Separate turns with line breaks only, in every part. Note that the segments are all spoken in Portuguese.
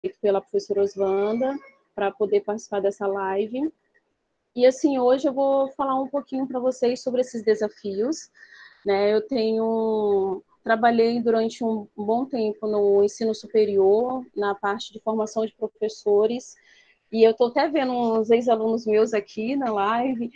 pela professora Oswanda para poder participar dessa live. E assim, hoje eu vou falar um pouquinho para vocês sobre esses desafios, né? Trabalhei durante um bom tempo no ensino superior, na parte de formação de professores, e eu estou até vendo uns ex-alunos meus aqui na live,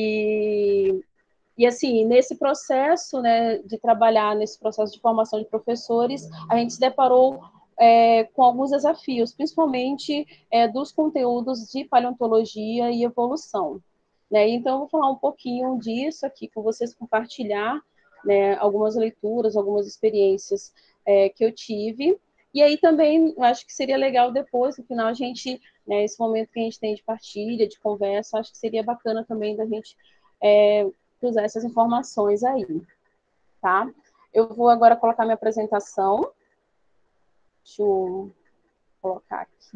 e assim, nesse processo, né, de trabalhar nesse processo de formação de professores, a gente se deparou com alguns desafios, principalmente dos conteúdos de paleontologia e evolução, né? Então, eu vou falar um pouquinho disso aqui com vocês, compartilhar, né, algumas leituras, algumas experiências que eu tive. E aí também, eu acho que seria legal depois, no final, a gente, né, esse momento que a gente tem de partilha, de conversa, acho que seria bacana também da gente cruzar essas informações aí, tá? Eu vou agora colocar minha apresentação. Deixa eu colocar aqui.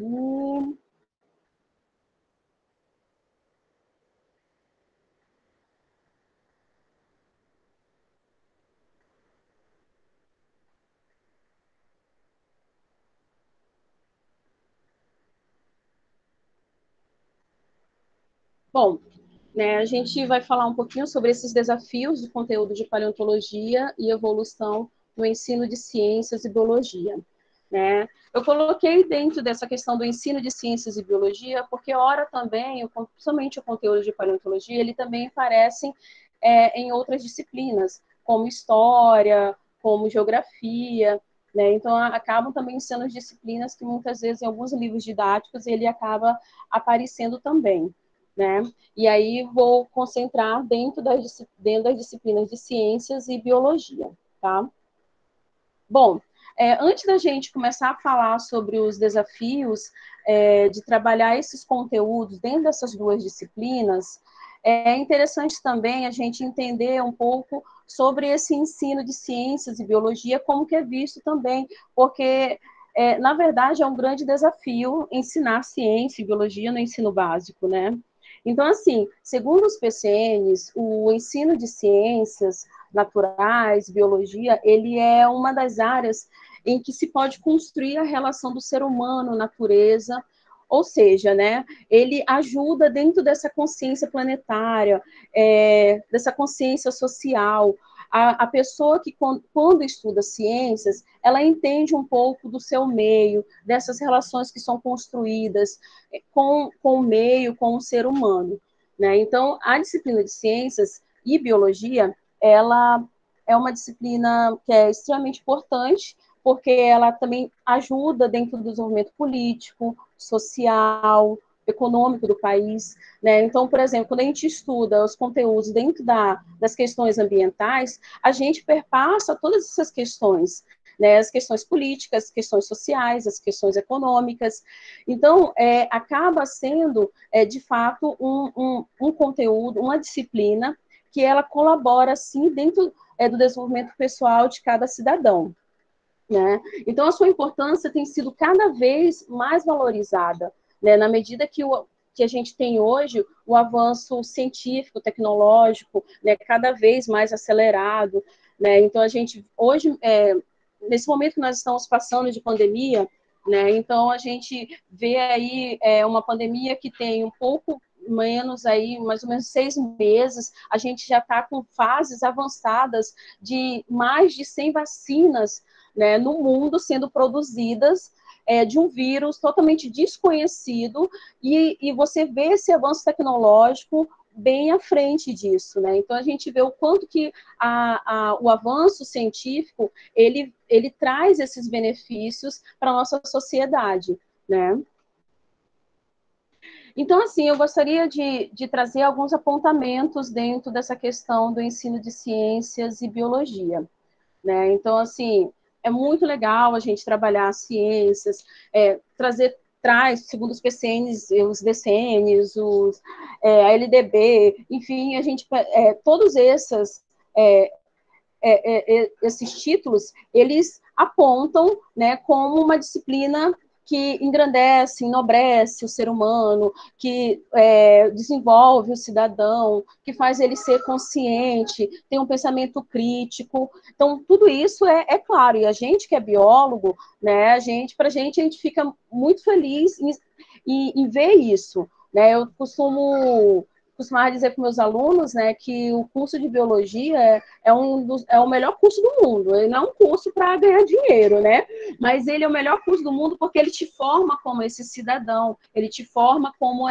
Bom, né, a gente vai falar um pouquinho sobre esses desafios do conteúdo de paleontologia e evolução no ensino de ciências e biologia, né? Eu coloquei dentro dessa questão do ensino de ciências e biologia, porque ora também, principalmente o conteúdo de paleontologia, ele também aparece em outras disciplinas, como história, como geografia, né? Então, acabam também sendo disciplinas que muitas vezes em alguns livros didáticos ele acaba aparecendo também, né? E aí vou concentrar dentro das disciplinas de ciências e biologia, tá? Bom, antes da gente começar a falar sobre os desafios de trabalhar esses conteúdos dentro dessas duas disciplinas, é interessante também a gente entender um pouco sobre esse ensino de ciências e biologia, como que é visto também, porque, na verdade, é um grande desafio ensinar ciência e biologia no ensino básico, né? Então, assim, segundo os PCNs, o ensino de ciências naturais, biologia, ele é uma das áreas em que se pode construir a relação do ser humano, natureza, ou seja, né, ele ajuda dentro dessa consciência planetária, dessa consciência social. A pessoa que, quando estuda ciências, ela entende um pouco do seu meio, dessas relações que são construídas com o meio, com o ser humano, né? Então, a disciplina de ciências e biologia, ela é uma disciplina que é extremamente importante, porque ela também ajuda dentro do desenvolvimento político, social, econômico do país, né? Então, por exemplo, quando a gente estuda os conteúdos dentro das questões ambientais, a gente perpassa todas essas questões, né? As questões políticas, as questões sociais, as questões econômicas. Então, acaba sendo, de fato, um conteúdo, uma disciplina que ela colabora, sim, dentro do desenvolvimento pessoal de cada cidadão, né? Então, a sua importância tem sido cada vez mais valorizada, né? Na medida que a gente tem hoje o avanço científico, tecnológico, né, cada vez mais acelerado, né? Então, a gente, hoje, nesse momento que nós estamos passando de pandemia, né, então a gente vê aí uma pandemia que tem um pouco menos aí, mais ou menos 6 meses, a gente já está com fases avançadas de mais de 100 vacinas, né, no mundo sendo produzidas de um vírus totalmente desconhecido, e você vê esse avanço tecnológico bem à frente disso, né? Então a gente vê o quanto que o avanço científico ele traz esses benefícios para a nossa sociedade, né? Então, assim, eu gostaria de trazer alguns apontamentos dentro dessa questão do ensino de ciências e biologia, né? Então, assim, é muito legal a gente trabalhar ciências, traz, segundo os PCNs, os DCNs, a LDB, enfim, a gente, todos esses títulos, eles apontam, né, como uma disciplina que engrandece, enobrece o ser humano, que desenvolve o cidadão, que faz ele ser consciente, tem um pensamento crítico. Então, tudo isso é claro. E a gente que é biólogo, né, para a gente fica muito feliz em ver isso. Né? Eu costumava dizer para meus alunos, né, que o curso de biologia é o melhor curso do mundo. Ele não é um curso para ganhar dinheiro, né? Mas ele é o melhor curso do mundo porque ele te forma como esse cidadão, ele te forma como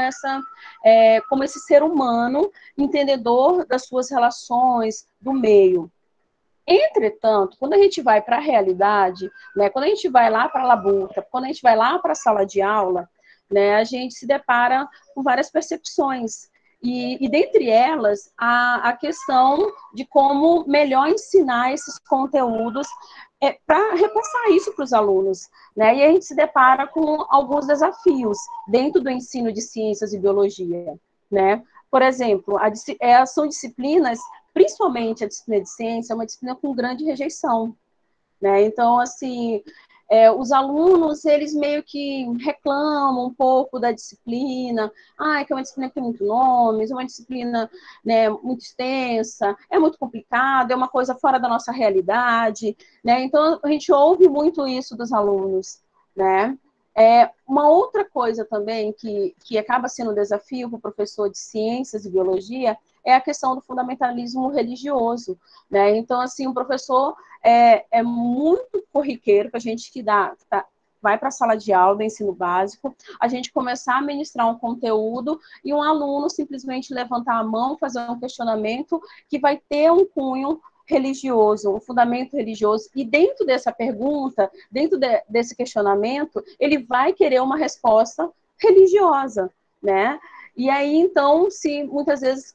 esse ser humano, entendedor das suas relações, do meio. Entretanto, quando a gente vai para a realidade, né, quando a gente vai lá para a labuta, quando a gente vai lá para a sala de aula, né, a gente se depara com várias percepções. E dentre elas, a questão de como melhor ensinar esses conteúdos para repassar isso para os alunos. Né? E a gente se depara com alguns desafios dentro do ensino de ciências e biologia. Né? Por exemplo, são disciplinas, principalmente a disciplina de ciência, é uma disciplina com grande rejeição. Né? Então, assim, os alunos, eles meio que reclamam um pouco da disciplina, que é uma disciplina que tem muito nomes, é uma disciplina, né, muito extensa, é muito complicado, é uma coisa fora da nossa realidade, né? Então, a gente ouve muito isso dos alunos, né? Uma outra coisa também que acaba sendo um desafio para o professor de ciências e biologia é a questão do fundamentalismo religioso, né? Então, assim, o professor é muito corriqueiro para a gente que vai para a sala de aula do ensino básico, a gente começar a ministrar um conteúdo e um aluno simplesmente levantar a mão, fazer um questionamento que vai ter um cunho religioso, um fundamento religioso, e dentro dessa pergunta, dentro desse questionamento, ele vai querer uma resposta religiosa, né? E aí, então, se muitas vezes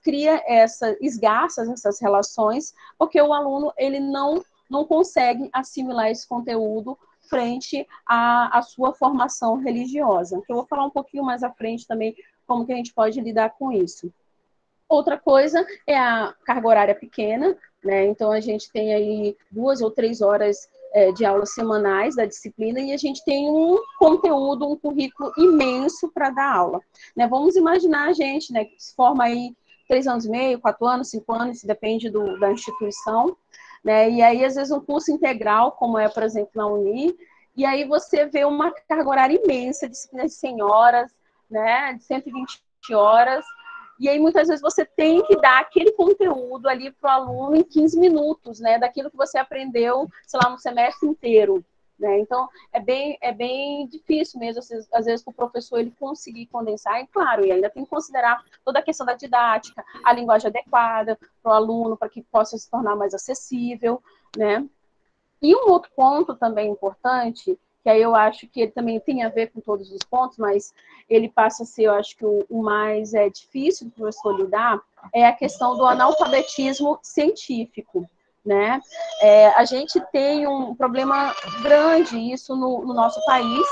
esgarça essas relações, porque o aluno, ele não consegue assimilar esse conteúdo frente à sua formação religiosa. Que eu vou falar um pouquinho mais à frente também como que a gente pode lidar com isso. Outra coisa é a carga horária pequena, né? Então, a gente tem aí 2 ou 3 horas de aulas semanais da disciplina e a gente tem um conteúdo, um currículo imenso para dar aula. Né? Vamos imaginar a gente, né, que se forma aí 3 anos e meio, 4 anos, 5 anos, depende da instituição, né? E aí, às vezes, um curso integral, como é, por exemplo, na Uni, e aí você vê uma carga horária imensa, disciplina de 100 horas, né, de 120 horas, e aí, muitas vezes, você tem que dar aquele conteúdo ali para o aluno em 15 minutos, né? Daquilo que você aprendeu, sei lá, no semestre inteiro. Né? Então, é bem difícil mesmo, às vezes, para o professor ele conseguir condensar. E, claro, e ainda tem que considerar toda a questão da didática, a linguagem adequada para o aluno, para que possa se tornar mais acessível, né? E um outro ponto também importante, que aí eu acho que ele também tem a ver com todos os pontos, mas ele passa a ser, eu acho que o mais difícil do professor lidar, é a questão do analfabetismo científico, né? A gente tem um problema grande isso no nosso país,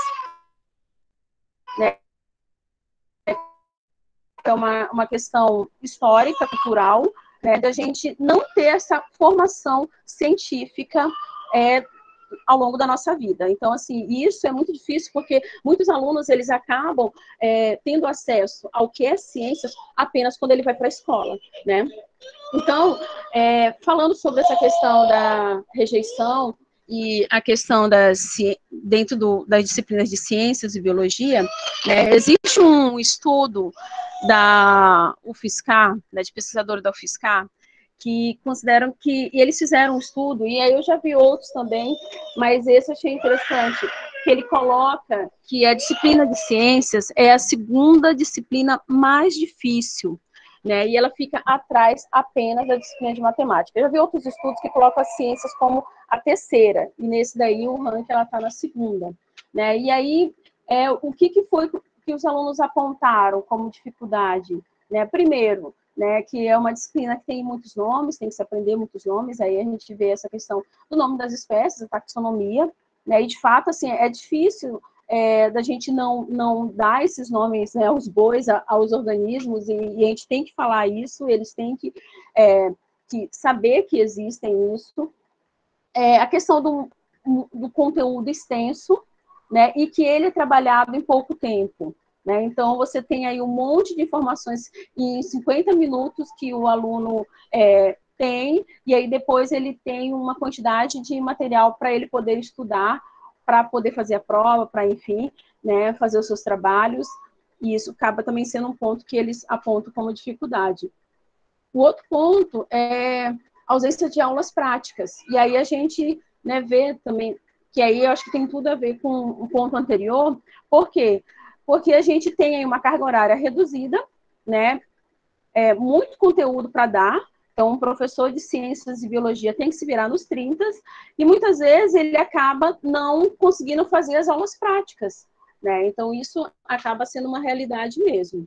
né? É uma questão histórica, cultural, né? Da gente não ter essa formação científica ao longo da nossa vida. Então, assim, isso é muito difícil porque muitos alunos, eles acabam tendo acesso ao que é ciências apenas quando ele vai para a escola, né? Então, falando sobre essa questão da rejeição e a questão dentro das disciplinas de ciências e biologia, né, existe um estudo da UFSCar, né, de pesquisadores da UFSCar, que consideram e eles fizeram um estudo, e aí eu já vi outros também, mas esse eu achei interessante, que ele coloca que a disciplina de ciências é a segunda disciplina mais difícil, né, e ela fica atrás apenas da disciplina de matemática. Eu já vi outros estudos que colocam as ciências como a terceira, e nesse daí o ranking ela está na segunda. Né, e aí, o que foi que os alunos apontaram como dificuldade? Né, primeiro, né, que é uma disciplina que tem muitos nomes, tem que se aprender muitos nomes, aí a gente vê essa questão do nome das espécies, a taxonomia, né, e de fato, assim, é difícil da gente não dar esses nomes, né, aos bois, aos organismos, e a gente tem que falar isso, eles têm que saber que existem isso. A questão do conteúdo extenso, né, e que ele é trabalhado em pouco tempo. Né? Então, você tem aí um monte de informações em 50 minutos que o aluno tem, e aí depois ele tem uma quantidade de material para ele poder estudar, para poder fazer a prova, para, enfim, né, fazer os seus trabalhos, e isso acaba também sendo um ponto que eles apontam como dificuldade. O outro ponto é a ausência de aulas práticas, e aí a gente, né, vê também, que aí eu acho que tem tudo a ver com o ponto anterior. Por quê? Porque a gente tem aí uma carga horária reduzida, né, muito conteúdo para dar. Então, um professor de ciências e biologia tem que se virar nos 30, e muitas vezes ele acaba não conseguindo fazer as aulas práticas, né? Então, isso acaba sendo uma realidade mesmo.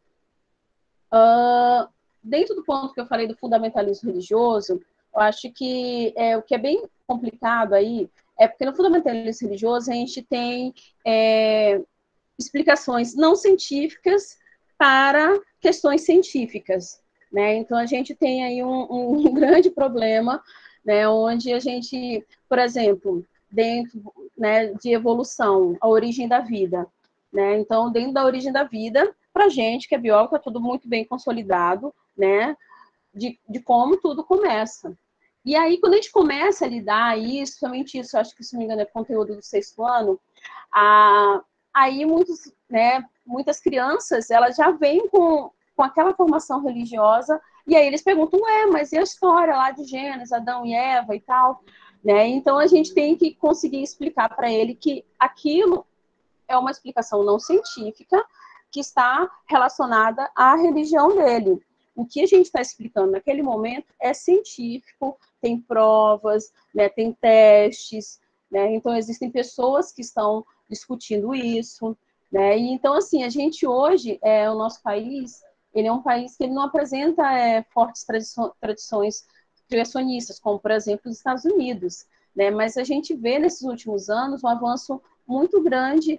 Dentro do ponto que eu falei do fundamentalismo religioso, eu acho que o que é bem complicado aí é porque no fundamentalismo religioso a gente tem explicações não científicas para questões científicas, né? Então, a gente tem aí um grande problema, né, onde a gente, por exemplo, dentro, né, de evolução, a origem da vida, né? Então, dentro da origem da vida, para a gente, que é biólogo, é tudo muito bem consolidado, né, de como tudo começa. E aí, quando a gente começa a lidar isso, somente isso, acho que, se não me engano, é conteúdo do 6º ano, aí muitas crianças, elas já vêm com aquela formação religiosa, e aí eles perguntam, mas e a história lá de Gênesis, Adão e Eva e tal? Né? Então, a gente tem que conseguir explicar para ele que aquilo é uma explicação não científica que está relacionada à religião dele. O que a gente está explicando naquele momento é científico, tem provas, né, tem testes, né? Então, existem pessoas que estão discutindo isso, né? E, então, assim, a gente hoje, o nosso país, ele é um país que ele não apresenta fortes tradições criacionistas, como, por exemplo, os Estados Unidos, né? Mas a gente vê, nesses últimos anos, um avanço muito grande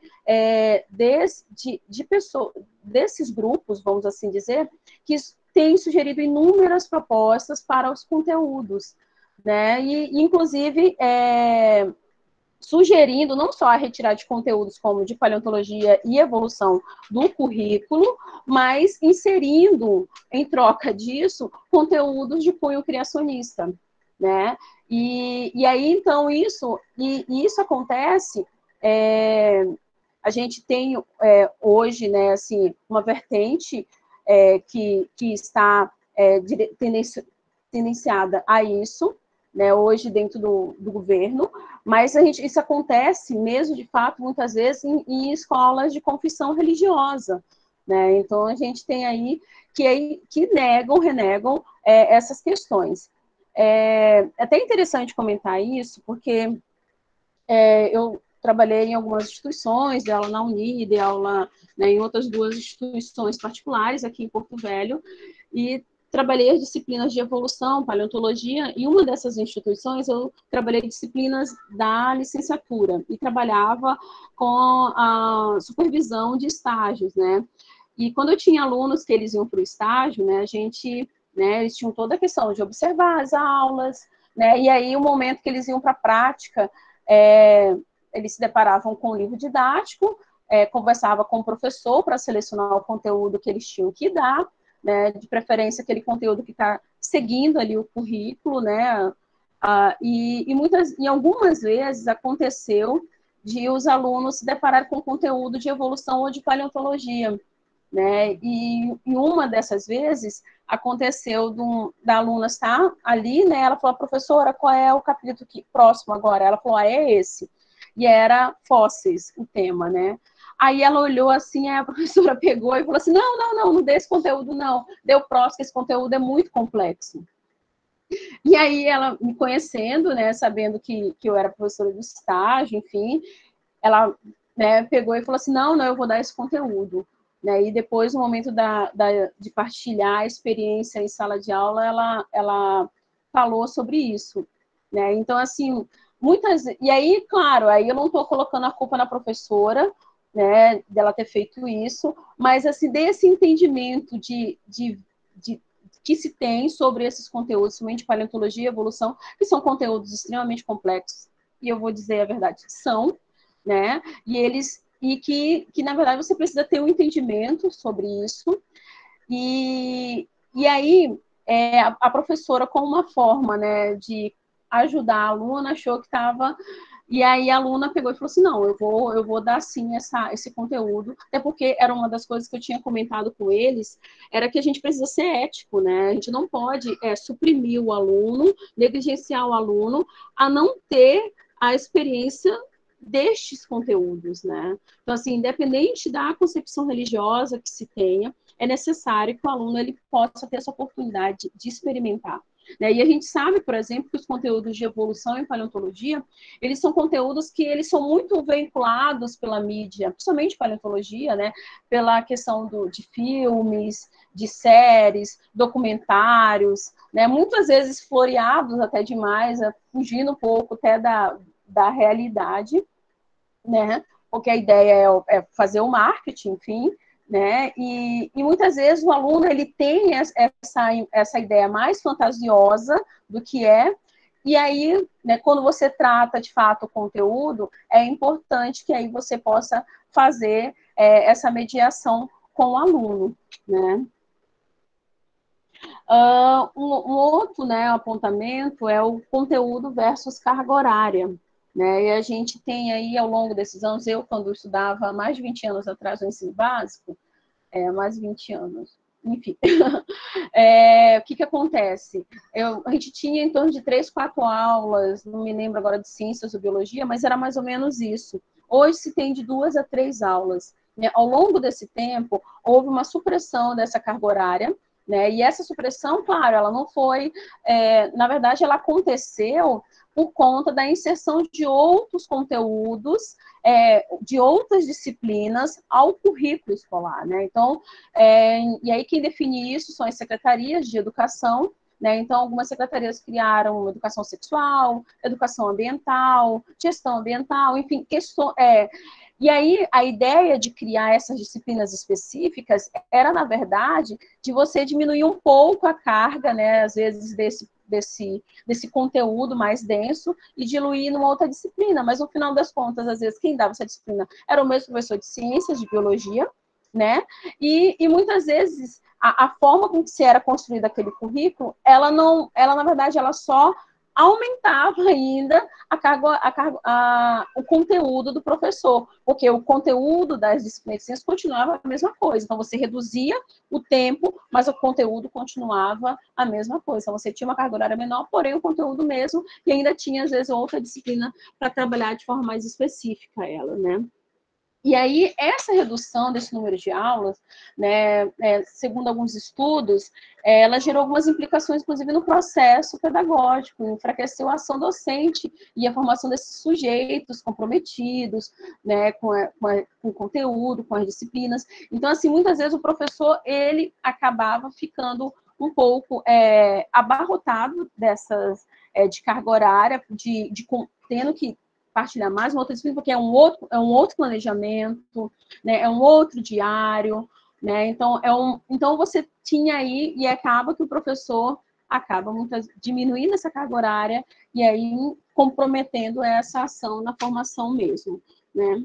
de pessoas, desses grupos, vamos assim dizer, que têm sugerido inúmeras propostas para os conteúdos, né? E inclusive, sugerindo não só a retirada de conteúdos como de paleontologia e evolução do currículo, mas inserindo, em troca disso, conteúdos de cunho criacionista, né? E aí, então, isso acontece, a gente tem hoje, né, assim, uma vertente que está tendenciada a isso, né, hoje dentro do governo, mas isso acontece mesmo, de fato, muitas vezes em escolas de confissão religiosa, né? Então, a gente tem aí que renegam essas questões. É até interessante comentar isso, porque eu trabalhei em algumas instituições, dei aula na Uni, dei aula, né, em outras 2 instituições particulares aqui em Porto Velho, e trabalhei as disciplinas de evolução, paleontologia, e uma dessas instituições eu trabalhei disciplinas da licenciatura, e trabalhava com a supervisão de estágios, né? E quando eu tinha alunos que eles iam para o estágio, né, eles tinham toda a questão de observar as aulas, né, e aí o momento que eles iam para a prática, eles se deparavam com o livro didático, conversava com o professor para selecionar o conteúdo que eles tinham que dar, né, de preferência aquele conteúdo que está seguindo ali o currículo, né, e algumas vezes aconteceu de os alunos se depararem com conteúdo de evolução ou de paleontologia, né, e uma dessas vezes aconteceu da aluna estar ali, né, ela falou, professora, qual é o capítulo próximo agora? Ela falou, é esse. E era fósseis o tema, né? Aí ela olhou assim, a professora pegou e falou assim, não dê esse conteúdo não, dê o próximo, que esse conteúdo é muito complexo. E aí ela, me conhecendo, né, sabendo que eu era professora de estágio, enfim, ela, né, pegou e falou assim, não, eu vou dar esse conteúdo. Né? E depois, no momento de partilhar a experiência em sala de aula, ela falou sobre isso. Né? Então, assim, e aí, claro, aí eu não estou colocando a culpa na professora, né, dela ter feito isso, mas, assim, desse entendimento que se tem sobre esses conteúdos, somente paleontologia e evolução, que são conteúdos extremamente complexos, e eu vou dizer a verdade, são, né? E que na verdade, você precisa ter um entendimento sobre isso. E aí, a professora, como uma forma, né, de ajudar a aluna, achou que estava... E aí a aluna pegou e falou assim, não, eu vou dar sim esse conteúdo, até porque era uma das coisas que eu tinha comentado com eles, era que a gente precisa ser ético, né? A gente não pode suprimir o aluno, negligenciar o aluno, a não ter a experiência destes conteúdos, né? Então, assim, independente da concepção religiosa que se tenha, é necessário que o aluno ele possa ter essa oportunidade de experimentar. Né? E a gente sabe, por exemplo, que os conteúdos de evolução em paleontologia, eles são conteúdos que eles são muito veiculados pela mídia, principalmente paleontologia, né? Pela questão de filmes, de séries, documentários, né? Muitas vezes floreados até demais, fugindo um pouco até da realidade, né? Porque a ideia é fazer o marketing, enfim, né? E muitas vezes o aluno ele tem essa ideia mais fantasiosa do que é, e aí, né, quando você trata de fato o conteúdo, é importante que aí você possa fazer essa mediação com o aluno, né? Um outro, né, apontamento é o conteúdo versus carga horária. Né? E a gente tem aí, ao longo desses anos, eu, quando estudava mais de 20 anos atrás no ensino básico, mais de 20 anos, enfim, o que acontece? A gente tinha em torno de 3, 4 aulas, não me lembro agora de ciências ou biologia, mas era mais ou menos isso. Hoje se tem de 2 a 3 aulas. Né? Ao longo desse tempo, houve uma supressão dessa carga horária, né? E essa supressão, claro, ela não foi... na verdade, ela aconteceu por conta da inserção de outros conteúdos, de outras disciplinas ao currículo escolar, né? Então, e aí quem define isso são as secretarias de educação, né? Então, algumas secretarias criaram educação sexual, educação ambiental, gestão ambiental, enfim, e aí, a ideia de criar essas disciplinas específicas era, na verdade, de você diminuir um pouco a carga, né, às vezes, desse conteúdo mais denso e diluir numa outra disciplina. Mas, no final das contas, às vezes, quem dava essa disciplina era o mesmo professor de ciências, de biologia, né? E muitas vezes, a forma com que se era construído aquele currículo, na verdade, ela só aumentava ainda o conteúdo do professor, porque o conteúdo das disciplinas de ciências continuava a mesma coisa. Então, você reduzia o tempo, mas o conteúdo continuava a mesma coisa. Então, você tinha uma carga horária menor, porém o conteúdo mesmo, e ainda tinha, às vezes, outra disciplina para trabalhar de forma mais específica ela, né? E aí, essa redução desse número de aulas, né, segundo alguns estudos, ela gerou algumas implicações, inclusive, no processo pedagógico, enfraqueceu a ação docente e a formação desses sujeitos comprometidos, né, com o conteúdo, com as disciplinas. Então, assim, muitas vezes o professor, ele acabava ficando um pouco abarrotado de carga horária, tendo que partilhar mais uma outra disciplina, porque é um outro planejamento, né? É um outro diário, né? Então você tinha aí, e acaba que o professor acaba diminuindo essa carga horária e aí comprometendo essa ação na formação mesmo, né?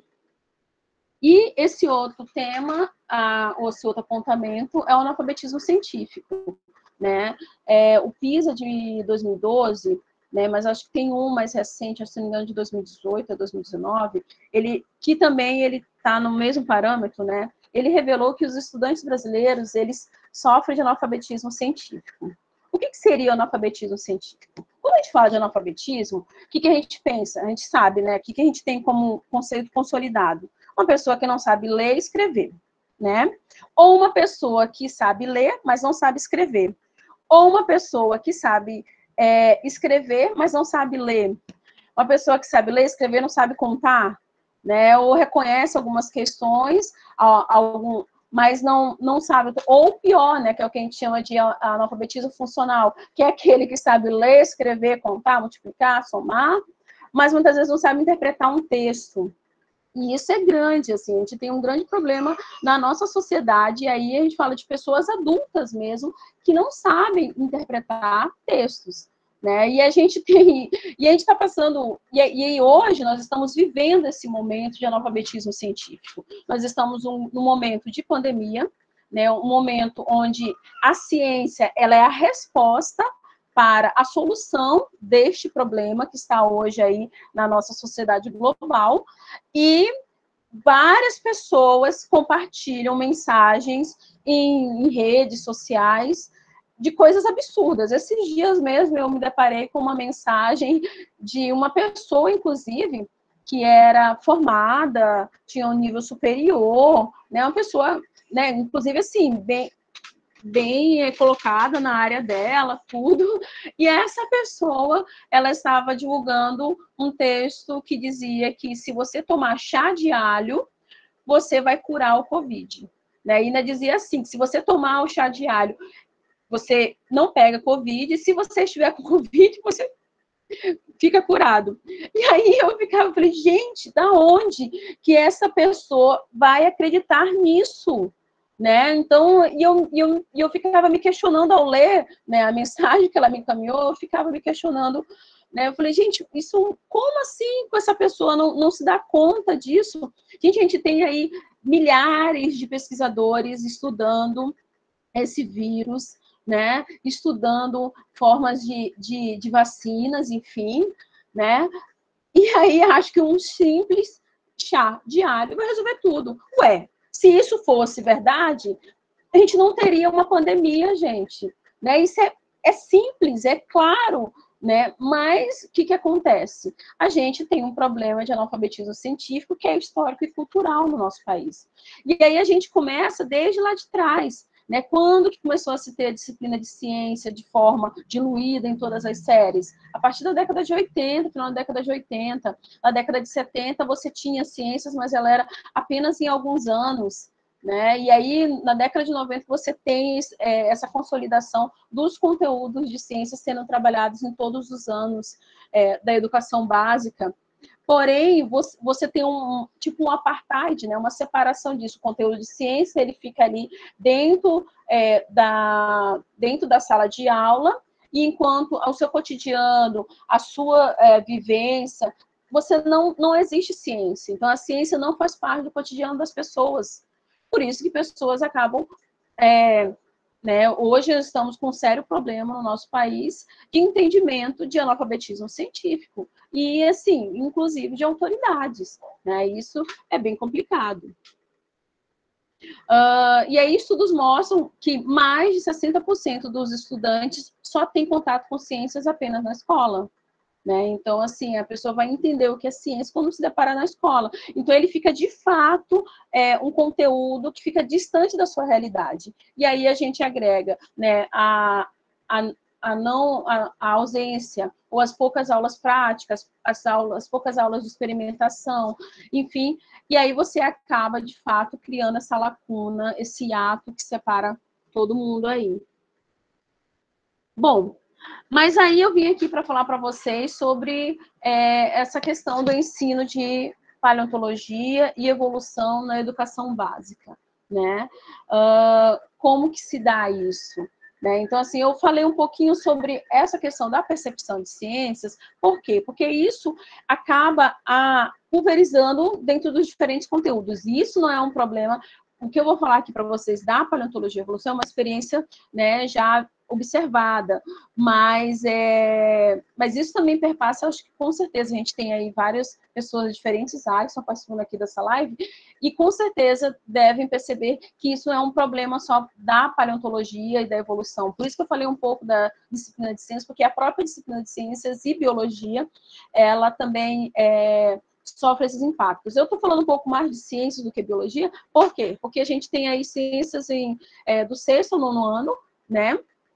E esse outro tema, ou esse outro apontamento, é o analfabetismo científico, né? O PISA de 2012, né, mas acho que tem um mais recente, se não me engano, de 2018 a 2019, que também ele está no mesmo parâmetro, né? Ele revelou que os estudantes brasileiros, eles sofrem de analfabetismo científico. O que seria o analfabetismo científico? Quando a gente fala de analfabetismo, o que a gente pensa? A gente sabe, né? O que a gente tem como conceito consolidado? Uma pessoa que não sabe ler e escrever, né? Ou uma pessoa que sabe ler, mas não sabe escrever. Ou uma pessoa que sabe escrever, mas não sabe ler. Uma pessoa que sabe ler e escrever não sabe contar, né? Ou reconhece algumas questões, mas não sabe. Ou pior, né? Que é o que a gente chama de analfabetismo funcional, que é aquele que sabe ler, escrever, contar, multiplicar, somar, mas muitas vezes não sabe interpretar um texto. E isso é grande, assim, a gente tem um grande problema na nossa sociedade, e aí a gente fala de pessoas adultas mesmo, que não sabem interpretar textos, né? E a gente tem, e a gente está passando, e hoje nós estamos vivendo esse momento de analfabetismo científico. Nós estamos num momento de pandemia, né? Um momento onde a ciência ela é a resposta para a solução deste problema que está hoje aí na nossa sociedade global, e várias pessoas compartilham mensagens em redes sociais de coisas absurdas. Esses dias mesmo eu me deparei com uma mensagem de uma pessoa, inclusive, que era formada, tinha um nível superior, né, uma pessoa, né, inclusive assim, bem colocada na área dela, tudo, e essa pessoa, ela estava divulgando um texto que dizia que se você tomar chá de alho, você vai curar o Covid. Né? E ainda dizia assim, que se você tomar o chá de alho, você não pega Covid, e se você estiver com Covid, você fica curado. E aí eu falei, gente, da onde que essa pessoa vai acreditar nisso? Né? Então, eu ficava me questionando ao ler, né, a mensagem que ela me encaminhou, eu ficava me questionando, né? Eu falei, gente, isso, como assim com essa pessoa não se dá conta disso? Gente, a gente tem aí milhares de pesquisadores estudando esse vírus, né? Estudando formas de vacinas, enfim, né? E aí acho que um simples chá diário vai resolver tudo. Ué, se isso fosse verdade, a gente não teria uma pandemia, gente. Né? Isso é simples, é claro, né? Mas o que acontece? A gente tem um problema de analfabetismo científico que é histórico e cultural no nosso país. E aí a gente começa desde lá de trás. Né? Quando que começou a se ter a disciplina de ciência de forma diluída em todas as séries? A partir da década de 80, final da década de 80. Na década de 70, você tinha ciências, mas ela era apenas em alguns anos. Né? E aí, na década de 90, você tem essa consolidação dos conteúdos de ciências sendo trabalhados em todos os anos da educação básica. Porém, você tem tipo um apartheid, né? Uma separação disso. O conteúdo de ciência ele fica ali dentro, dentro da sala de aula, e enquanto ao seu cotidiano, a sua vivência, você não existe ciência. Então, a ciência não faz parte do cotidiano das pessoas. Por isso que pessoas acabam... né, hoje estamos com um sério problema no nosso país de entendimento de analfabetismo científico. E, assim, inclusive de autoridades. Né? Isso é bem complicado. E aí, estudos mostram que mais de 60% dos estudantes só têm contato com ciências apenas na escola. Né? Então, assim, a pessoa vai entender o que é ciência quando se deparar na escola. Então, ele fica, de fato, um conteúdo que fica distante da sua realidade. E aí a gente agrega, né, a ausência, ou as poucas aulas práticas, as poucas aulas de experimentação, enfim, e aí você acaba, de fato, criando essa lacuna, esse ato que separa todo mundo aí. Bom, mas aí eu vim aqui para falar para vocês sobre essa questão do ensino de paleontologia e evolução na educação básica, né? Como que se dá isso? Né? Então, assim, eu falei um pouquinho sobre essa questão da percepção de ciências. Por quê? Porque isso acaba pulverizando dentro dos diferentes conteúdos. E isso não é um problema. O que eu vou falar aqui para vocês da paleontologia e evolução é uma experiência, né, já observada, mas isso também perpassa, acho que com certeza a gente tem aí várias pessoas de diferentes áreas que estão participando aqui dessa live, e com certeza devem perceber que isso é um problema só da paleontologia e da evolução. Por isso que eu falei um pouco da disciplina de ciências, porque a própria disciplina de ciências e biologia, ela também sofre esses impactos. Eu estou falando um pouco mais de ciências do que biologia, por quê? Porque a gente tem aí ciências do 6º ao 9º ano, né?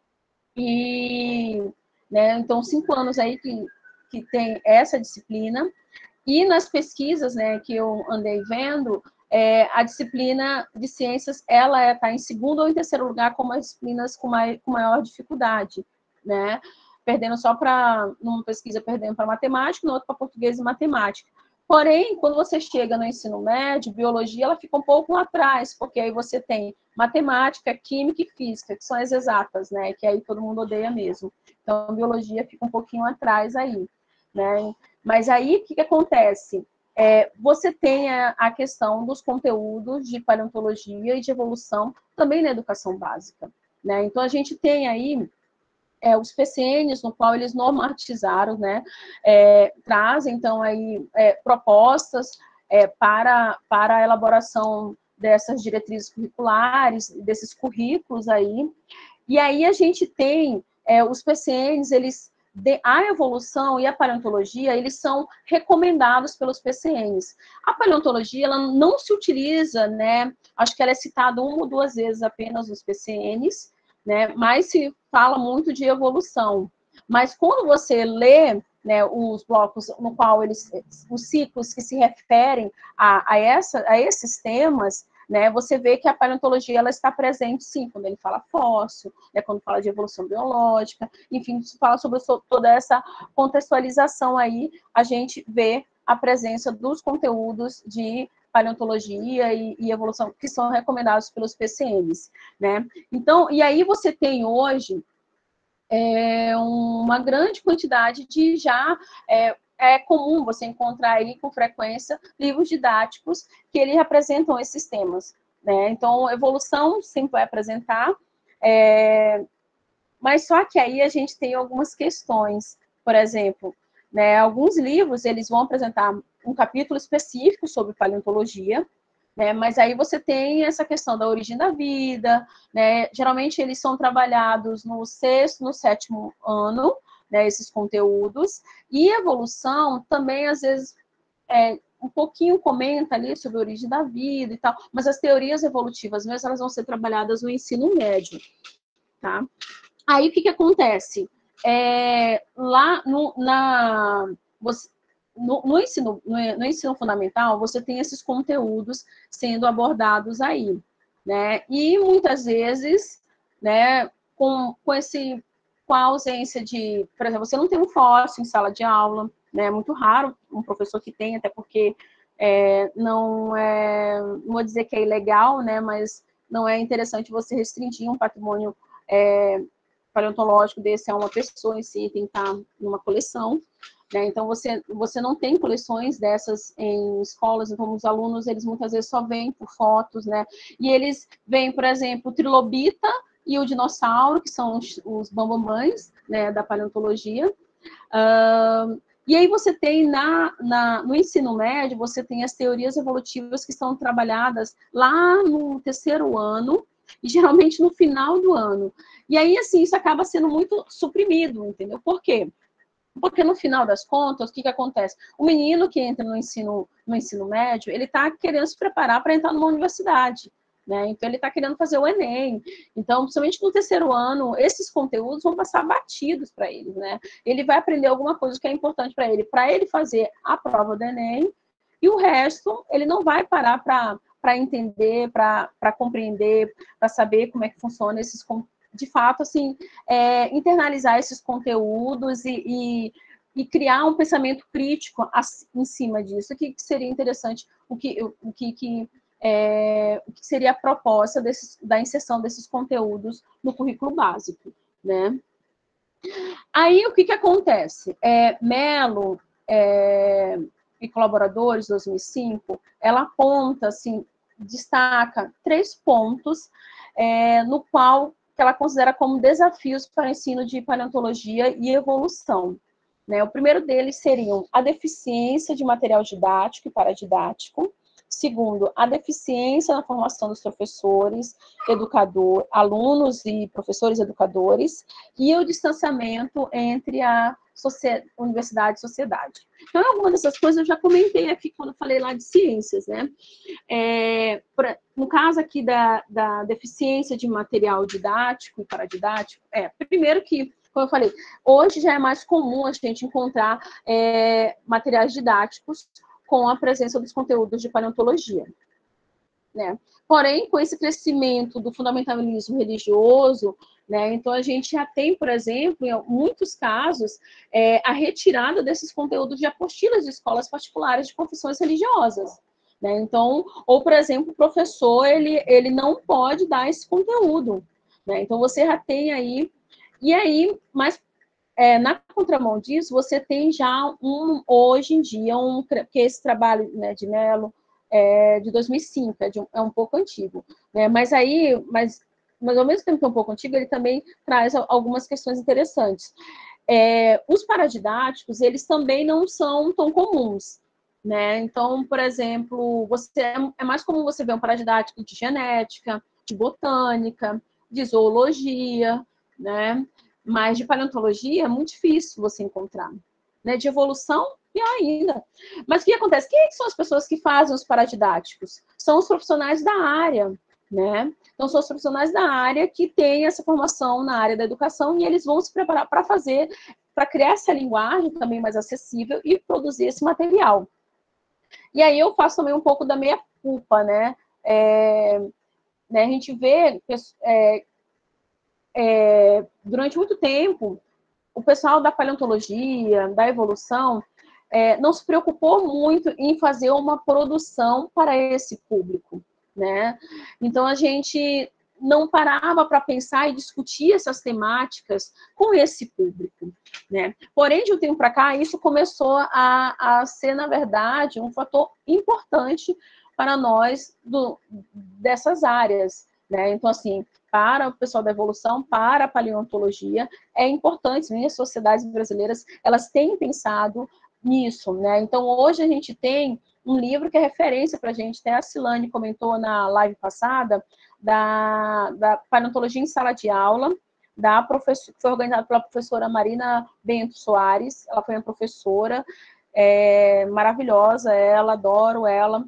E, né, então, 5 anos aí que tem essa disciplina. E nas pesquisas, né, que eu andei vendo, a disciplina de ciências, ela está em 2º ou em 3º lugar como as disciplinas com maior dificuldade, né? Perdendo só para, numa pesquisa, perdendo para matemática, na outra para português e matemática. Porém, quando você chega no ensino médio, biologia ela fica um pouco lá atrás, porque aí você tem matemática, química e física, que são as exatas, né? Que aí todo mundo odeia mesmo. Então, biologia fica um pouquinho atrás aí, né? Mas aí, o que acontece? Você tem a questão dos conteúdos de paleontologia e de evolução também na educação básica, né? Então, a gente tem aí os PCNs, no qual eles normatizaram, né, trazem, então, aí, propostas para a elaboração dessas diretrizes curriculares, desses currículos aí, e aí a gente tem os PCNs, a evolução e a paleontologia, eles são recomendados pelos PCNs. A paleontologia, ela não se utiliza, né, acho que ela é citada uma ou duas vezes apenas nos PCNs, né, mas se fala muito de evolução. Mas quando você lê, né, os blocos no qual os ciclos que se referem a esses temas, né, você vê que a paleontologia ela está presente, sim, quando ele fala fóssil, né, quando fala de evolução biológica, enfim, fala sobre toda essa contextualização aí, a gente vê a presença dos conteúdos de paleontologia e evolução que são recomendados pelos PCNs, né? Então, e aí você tem hoje uma grande quantidade de é comum você encontrar aí com frequência livros didáticos que eles representam esses temas, né? Então, evolução sempre vai apresentar, mas só que aí a gente tem algumas questões, por exemplo, né, alguns livros eles vão apresentar um capítulo específico sobre paleontologia, né, mas aí você tem essa questão da origem da vida, né, geralmente eles são trabalhados no sexto, no sétimo ano, né, esses conteúdos, e evolução também, às vezes, um pouquinho comenta ali sobre a origem da vida e tal, mas as teorias evolutivas mesmo, elas vão ser trabalhadas no ensino médio, tá? Aí, o que acontece? Lá no ensino fundamental, você tem esses conteúdos sendo abordados aí, né? E, muitas vezes, né, com a ausência de... Por exemplo, você não tem um fóssil em sala de aula, né? É muito raro um professor que tem, até porque não vou dizer que é ilegal, né? Mas não é interessante você restringir um patrimônio paleontológico desse a uma pessoa em si, tem que estar numa coleção, né? Então, você não tem coleções dessas em escolas, então os alunos, eles muitas vezes só vêm por fotos, né? E eles veem, por exemplo, o trilobita e o dinossauro, que são os bambambãs, né, da paleontologia. E aí você tem, no ensino médio, você tem as teorias evolutivas que são trabalhadas lá no terceiro ano, e geralmente no final do ano. E aí, assim, isso acaba sendo muito suprimido, entendeu? Por quê? Porque no final das contas, o que acontece? O menino que entra no ensino médio, ele está querendo se preparar para entrar numa universidade, né? Então, ele está querendo fazer o Enem. Então, principalmente no terceiro ano, esses conteúdos vão passar batidos para ele, né? Ele vai aprender alguma coisa que é importante para ele fazer a prova do Enem, e o resto, ele não vai parar para entender, para compreender, para saber como é que funciona de fato, assim, internalizar esses conteúdos e criar um pensamento crítico em cima disso. O que seria interessante, o que seria a proposta da inserção desses conteúdos no currículo básico, né? Aí, o que acontece? Mello e colaboradores, 2005, ela aponta, assim, destaca 3 pontos no qual que ela considera como desafios para o ensino de paleontologia e evolução, né? O primeiro deles seriam a deficiência de material didático e paradidático. Segundo, a deficiência na formação dos professores, alunos e professores educadores, e o distanciamento entre a universidade e sociedade. Então, alguma dessas coisas eu já comentei aqui quando eu falei lá de ciências, né? No caso aqui da deficiência de material didático e paradidático, primeiro que, como eu falei, hoje já é mais comum a gente encontrar materiais didáticos com a presença dos conteúdos de paleontologia. né? Porém, com esse crescimento do fundamentalismo religioso, né, então a gente já tem, por exemplo, em muitos casos, a retirada desses conteúdos de apostilas de escolas particulares de confissões religiosas. Né? Então, ou, por exemplo, o professor, ele não pode dar esse conteúdo. Né? Então, você já tem aí... E aí, mas na contramão disso, você tem já hoje em dia, que esse trabalho, né, de Mello é de 2005, é um pouco antigo. Né? Mas ao mesmo tempo que é um pouco antigo, ele também traz algumas questões interessantes. Os paradidáticos, eles também não são tão comuns. Né? Então, por exemplo, é mais comum você ver um paradidático de genética, de botânica, de zoologia, né? Mas de paleontologia é muito difícil você encontrar. Né? De evolução, e ainda. Mas o que acontece? Quem são as pessoas que fazem os paradidáticos? São os profissionais da área. Né? Então, são os profissionais da área que têm essa formação na área da educação e eles vão se preparar para criar essa linguagem também mais acessível e produzir esse material. E aí eu faço também um pouco da meia-culpa, né? A gente vê, durante muito tempo, o pessoal da paleontologia, da evolução, não se preocupou muito em fazer uma produção para esse público, né? Então, a gente não parava para pensar e discutir essas temáticas com esse público, né? Porém, de um tempo para cá, isso começou a ser, na verdade, um fator importante para nós dessas áreas, né? Então, assim, para o pessoal da evolução, para a paleontologia, é importante, né? As sociedades brasileiras, elas têm pensado nisso, né? Então, hoje a gente tem um livro que é referência para a gente, até a Silane comentou na live passada, da Paleontologia em Sala de Aula, que foi organizada pela professora Marina Bento Soares. Ela foi uma professora maravilhosa, adoro ela.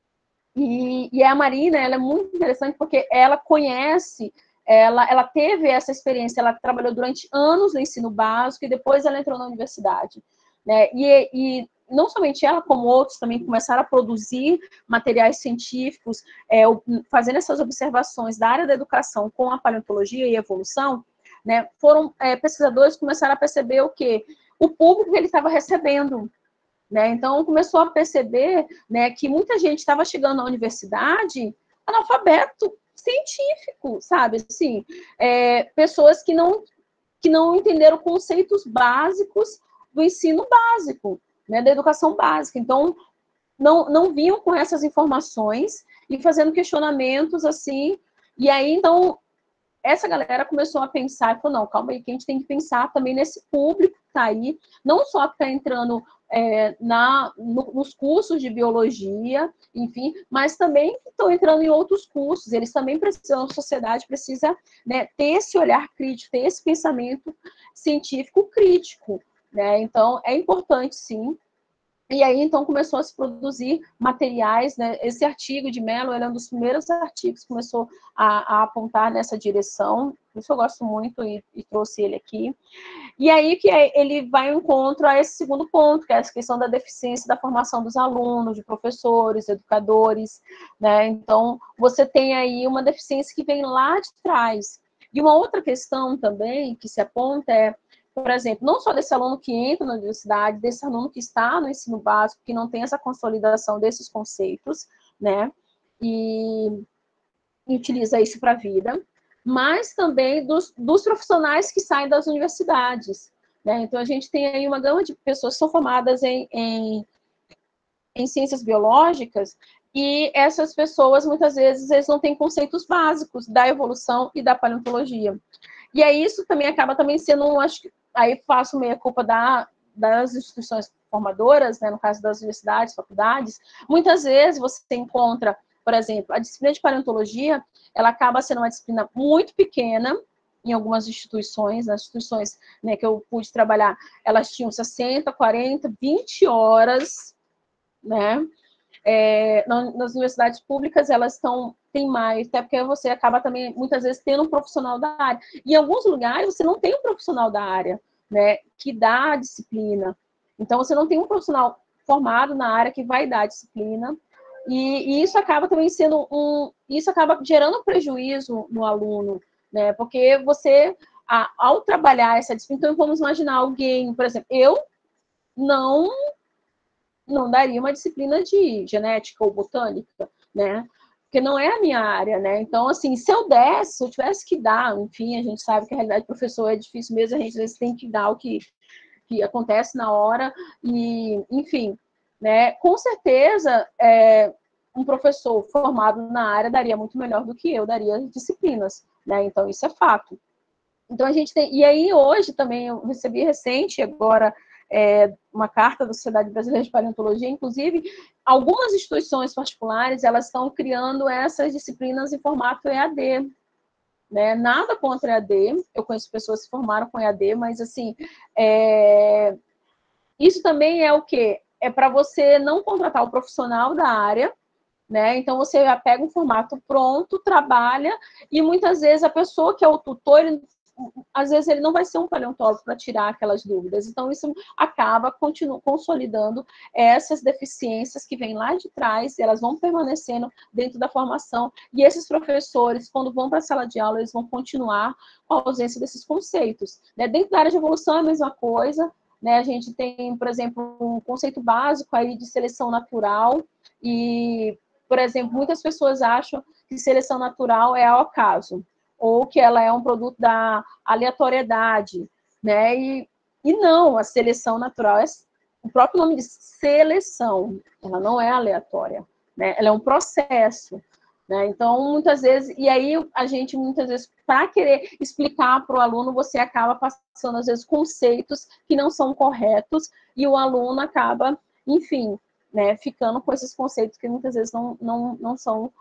E a Marina, ela é muito interessante porque ela conhece, ela teve essa experiência, ela trabalhou durante anos no ensino básico e depois ela entrou na universidade. Né? E não somente ela, como outros também começaram a produzir materiais científicos, fazendo essas observações da área da educação com a paleontologia e evolução, né? Foram pesquisadores que começaram a perceber o quê? O público que ele estava recebendo. Né? Então, começou a perceber, né, que muita gente estava chegando na universidade analfabeto científico, sabe? Assim, pessoas que não entenderam conceitos básicos do ensino básico, né, da educação básica. Então, não vinham com essas informações e fazendo questionamentos assim. E aí, então, essa galera começou a pensar e falou, não, calma aí, que a gente tem que pensar também nesse público que está aí, não só que está entrando nos cursos de biologia, enfim, mas também que estão entrando em outros cursos, eles também precisam, a sociedade precisa, né, ter esse olhar crítico, ter esse pensamento científico crítico, né? Então, é importante, sim. E aí, então, começou a se produzir materiais, né? Esse artigo de Mello, ele é um dos primeiros artigos que começou a apontar nessa direção, por isso eu gosto muito e trouxe ele aqui. E aí que ele vai ao encontro a esse segundo ponto, que é essa questão da deficiência da formação dos alunos, de professores, educadores, né? Então, você tem aí uma deficiência que vem lá de trás. E uma outra questão também que se aponta por exemplo, não só desse aluno que entra na universidade, desse aluno que está no ensino básico, que não tem essa consolidação desses conceitos, né? E utiliza isso para a vida, mas também dos profissionais que saem das universidades. Né? Então, a gente tem aí uma gama de pessoas que são formadas em ciências biológicas e essas pessoas, muitas vezes, eles não têm conceitos básicos da evolução e da paleontologia. E aí isso também acaba também sendo, acho que aí faço meia culpa das instituições formadoras, né, no caso das universidades, faculdades, muitas vezes você encontra, por exemplo, a disciplina de paleontologia, ela acaba sendo uma disciplina muito pequena em algumas instituições, nas instituições, né, que eu pude trabalhar, elas tinham 60, 40, 20 horas, né, nas universidades públicas elas tem mais, até porque você acaba também, muitas vezes, tendo um profissional da área. E em alguns lugares você não tem um profissional da área, né, que dá a disciplina. Então, você não tem um profissional formado na área que vai dar a disciplina. E isso acaba também sendo isso acaba gerando prejuízo no aluno, né? Porque você, ao trabalhar essa disciplina, então vamos imaginar alguém, por exemplo, eu não daria uma disciplina de genética ou botânica, né? Porque não é a minha área, né? Então, assim, se eu desse, se eu tivesse que dar, enfim, a gente sabe que a realidade do professor é difícil mesmo, a gente às vezes tem que dar o que acontece na hora, e, enfim, né? Com certeza, um professor formado na área daria muito melhor do que eu daria disciplinas, né? Então, isso é fato. Então, a gente tem... E aí, hoje, também, eu recebi recente, agora, uma carta da Sociedade Brasileira de Paleontologia, inclusive, algumas instituições particulares, elas estão criando essas disciplinas em formato EAD, né? Nada contra EAD, eu conheço pessoas que se formaram com EAD, mas, assim, isso também é o quê? É para você não contratar o profissional da área, né? Então, você já pega um formato pronto, trabalha, e muitas vezes a pessoa que é o tutor, às vezes ele não vai ser um paleontólogo para tirar aquelas dúvidas. Então, isso acaba consolidando essas deficiências que vêm lá de trás, elas vão permanecendo dentro da formação, e esses professores, quando vão para a sala de aula, eles vão continuar com a ausência desses conceitos, né? Dentro da área de evolução é a mesma coisa, né? A gente tem, por exemplo, um conceito básico aí de seleção natural, e, por exemplo, muitas pessoas acham que seleção natural é ao acaso, ou que ela é um produto da aleatoriedade, né? E não, a seleção natural é o próprio nome de seleção, ela não é aleatória, né? Ela é um processo, né? Então, muitas vezes, e aí a gente, muitas vezes, para querer explicar para o aluno, você acaba passando, às vezes, conceitos que não são corretos, e o aluno acaba, enfim, né, ficando com esses conceitos que muitas vezes não são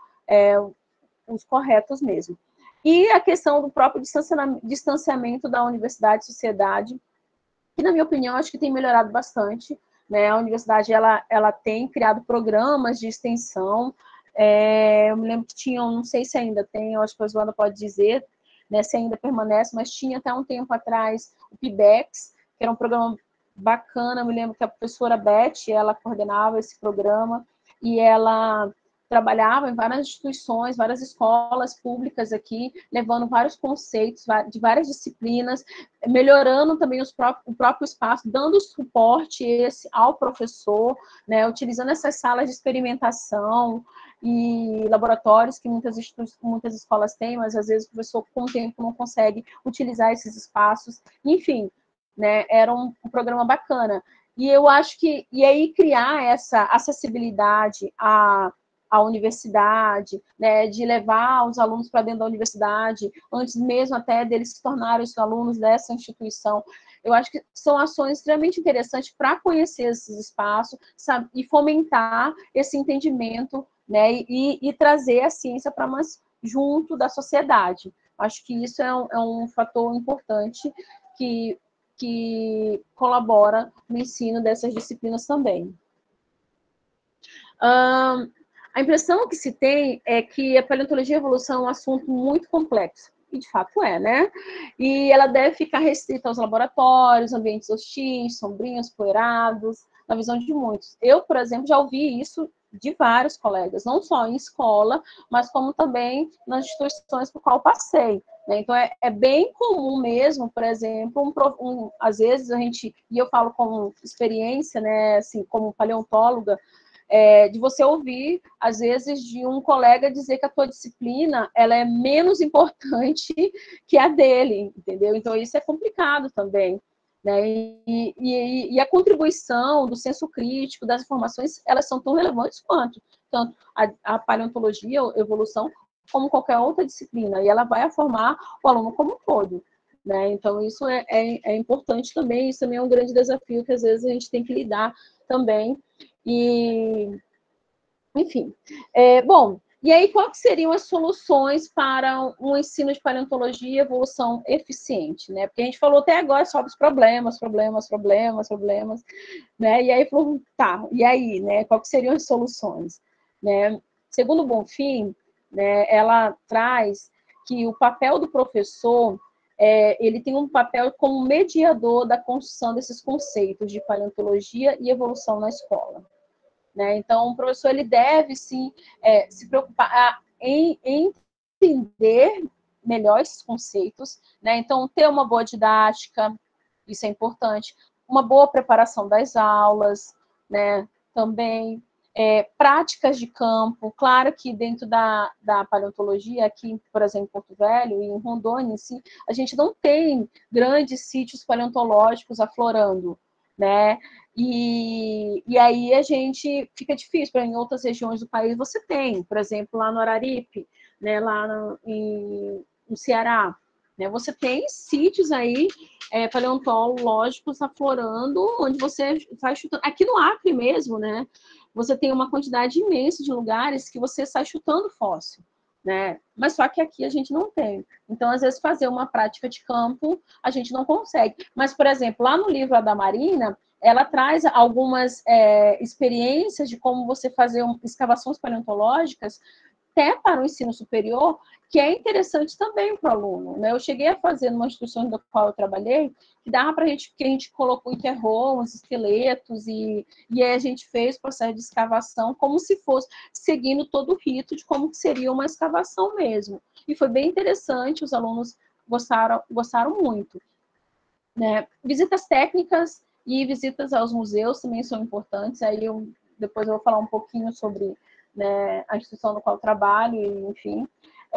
os corretos mesmo. E a questão do próprio distanciamento da universidade e sociedade, que, na minha opinião, acho que tem melhorado bastante, né? A universidade, ela tem criado programas de extensão, eu me lembro que tinham, não sei se ainda tem, eu acho que a Joana pode dizer, né, se ainda permanece, mas tinha até um tempo atrás o PIBEX, que era um programa bacana, eu me lembro que a professora Beth, ela coordenava esse programa, e ela trabalhava em várias instituições, várias escolas públicas aqui, levando vários conceitos de várias disciplinas, melhorando também o próprio espaço, dando suporte ao professor, né, utilizando essas salas de experimentação e laboratórios que muitas escolas têm, mas às vezes o professor com o tempo não consegue utilizar esses espaços. Enfim, né, era um programa bacana. E eu acho que, e aí criar essa acessibilidade à universidade, né, de levar os alunos para dentro da universidade, antes mesmo até deles se tornarem os alunos dessa instituição. Eu acho que são ações extremamente interessantes para conhecer esses espaços, sabe, e fomentar esse entendimento, né, e trazer a ciência para mais junto da sociedade. Acho que isso é um fator importante que colabora no ensino dessas disciplinas também. A impressão que se tem é que a paleontologia e a evolução é um assunto muito complexo, e de fato é, né? E ela deve ficar restrita aos laboratórios, ambientes hostis, sombrios, poeirados, na visão de muitos. Eu, por exemplo, já ouvi isso de vários colegas, não só em escola, mas como também nas instituições por qual passei. Né? Então, é bem comum mesmo, por exemplo, às vezes a gente, e eu falo com experiência, né, assim, como paleontóloga, de você ouvir, às vezes, de um colega dizer que a tua disciplina ela é menos importante que a dele, entendeu? Então, isso é complicado também. Né? E a contribuição do senso crítico, das informações, elas são tão relevantes quanto tanto a paleontologia, a evolução, como qualquer outra disciplina, e ela vai formar o aluno como um todo. Né? Então, isso é importante também, isso também é um grande desafio que, às vezes, a gente tem que lidar também. E, enfim, bom, e aí quais seriam as soluções para um ensino de paleontologia e evolução eficiente, né? Porque a gente falou até agora sobre os problemas, né? E aí falou, tá, e aí, né? Quais seriam as soluções, né? Segundo o Bonfim, né, ela traz que o papel do professor ele tem um papel como mediador da construção desses conceitos de paleontologia e evolução na escola. né? Então, o professor ele deve, sim, se preocupar em entender melhor esses conceitos, né? Então, ter uma boa didática, isso é importante, uma boa preparação das aulas, né? Também práticas de campo. Claro que dentro da paleontologia, aqui, por exemplo, em Porto Velho e em Rondônia, em si, a gente não tem grandes sítios paleontológicos aflorando, né? E aí a gente fica difícil, porque em outras regiões do país você tem, por exemplo, lá no Araripe, né, lá no Ceará, né, você tem sítios aí paleontológicos aflorando, onde você vai chutando. Aqui no Acre mesmo, né, você tem uma quantidade imensa de lugares que você sai chutando fóssil, né? Mas só que aqui a gente não tem. Então, às vezes, fazer uma prática de campo, a gente não consegue. Mas, por exemplo, lá no livro da Marina, ela traz algumas experiências de como você fazer escavações paleontológicas até para o ensino superior, que é interessante também para o aluno, né? Eu cheguei a fazer numa instituição da qual eu trabalhei, que dava para a gente, que a gente colocou, enterrou uns esqueletos e aí a gente fez o processo de escavação como se fosse seguindo todo o rito de como seria uma escavação mesmo. E foi bem interessante, os alunos gostaram muito, né? Visitas técnicas e visitas aos museus também são importantes. Aí depois eu vou falar um pouquinho sobre, né, a instituição no qual eu trabalho, enfim.